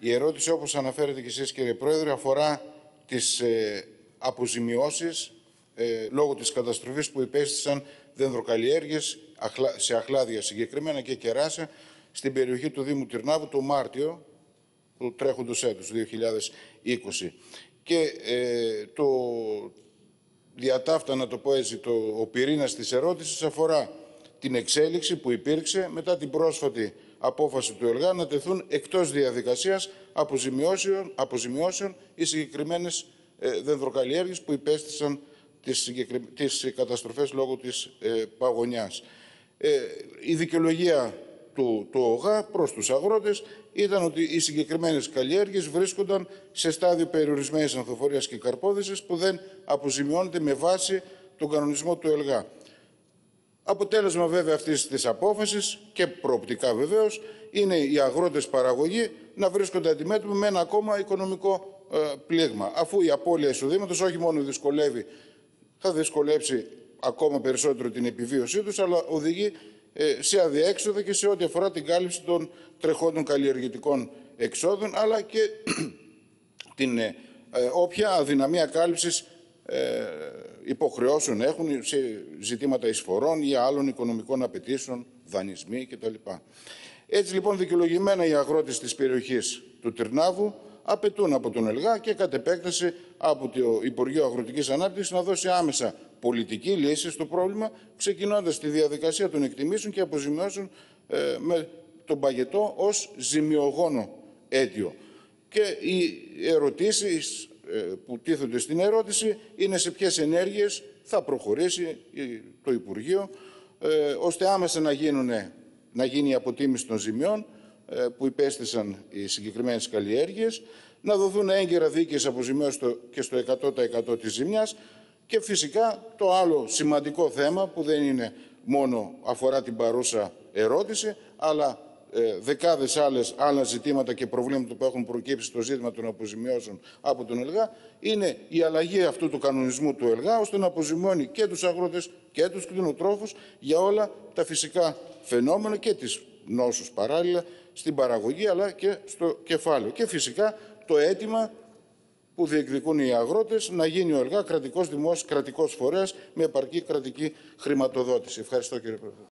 Η ερώτηση, όπως αναφέρετε και εσείς, κύριε Πρόεδρε, αφορά τις αποζημιώσεις λόγω της καταστροφής που υπέστησαν δενδροκαλλιέργειες σε αχλάδια συγκεκριμένα και κεράσια στην περιοχή του Δήμου Τυρνάβου το Μάρτιο του τρέχοντος έτους, 2020. Και το διατάφτα, να το πω έτσι, ο πυρήνας της ερώτησης αφορά την εξέλιξη που υπήρξε μετά την πρόσφατη απόφαση του ΕΛΓΑ να τεθούν εκτός διαδικασίας αποζημιώσεων οι συγκεκριμένες δενδροκαλλιέργειες που υπέστησαν τις καταστροφές λόγω της παγωνιάς. Η δικαιολογία του ΟΓΑ προς τους αγρότες ήταν ότι οι συγκεκριμένες καλλιέργειες βρίσκονταν σε στάδιο περιορισμένης ανθοφορίας και καρπόδησης που δεν αποζημιώνεται με βάση τον κανονισμό του ΕΛΓΑ. Αποτέλεσμα βέβαια αυτής της απόφασης και προοπτικά βεβαίως είναι οι αγρότες παραγωγοί να βρίσκονται αντιμέτωποι με ένα ακόμα οικονομικό πλήγμα, αφού η απώλεια εισοδήματος όχι μόνο θα δυσκολέψει ακόμα περισσότερο την επιβίωσή τους, αλλά οδηγεί σε αδιέξοδα και σε ό,τι αφορά την κάλυψη των τρεχόντων καλλιεργητικών εξόδων, αλλά και την όποια αδυναμία κάλυψης υποχρεώσεων έχουν σε ζητήματα εισφορών ή άλλων οικονομικών απαιτήσεων, δανεισμοί κτλ. Έτσι λοιπόν δικαιολογημένα οι αγρότες της περιοχής του Τυρνάβου απαιτούν από τον ΕΛΓΑ και κατ' επέκταση από το Υπουργείο Αγροτικής Ανάπτυξης να δώσει άμεσα πολιτική λύση στο πρόβλημα, ξεκινώντας τη διαδικασία των εκτιμήσεων και αποζημιώσεων με τον παγετό ως ζημιογόνο αίτιο. Και οι ερωτήσεις που τίθονται στην ερώτηση είναι σε ποιες ενέργειες θα προχωρήσει το Υπουργείο, ώστε άμεσα να γίνει η αποτίμηση των ζημιών που υπέστησαν οι συγκεκριμένες καλλιέργειες, να δοθούν έγκαιρα δίκαιες αποζημιώσεις και στο 100% της ζημιάς και φυσικά το άλλο σημαντικό θέμα που δεν είναι μόνο αφορά την παρούσα ερώτηση, αλλά δεκάδες άλλα ζητήματα και προβλήματα που έχουν προκύψει στο ζήτημα των αποζημιώσεων από τον ΕΛΓΑ, είναι η αλλαγή αυτού του κανονισμού του ΕΛΓΑ, ώστε να αποζημιώνει και τους αγρότες και τους κτηνοτρόφους για όλα τα φυσικά φαινόμενα και τις νόσους παράλληλα στην παραγωγή αλλά και στο κεφάλαιο. Και φυσικά το αίτημα που διεκδικούν οι αγρότες να γίνει ο ΕΛΓΑ κρατικός φορέας με επαρκή κρατική χρηματοδότηση. Ευχαριστώ, κύριε Πρόεδρε.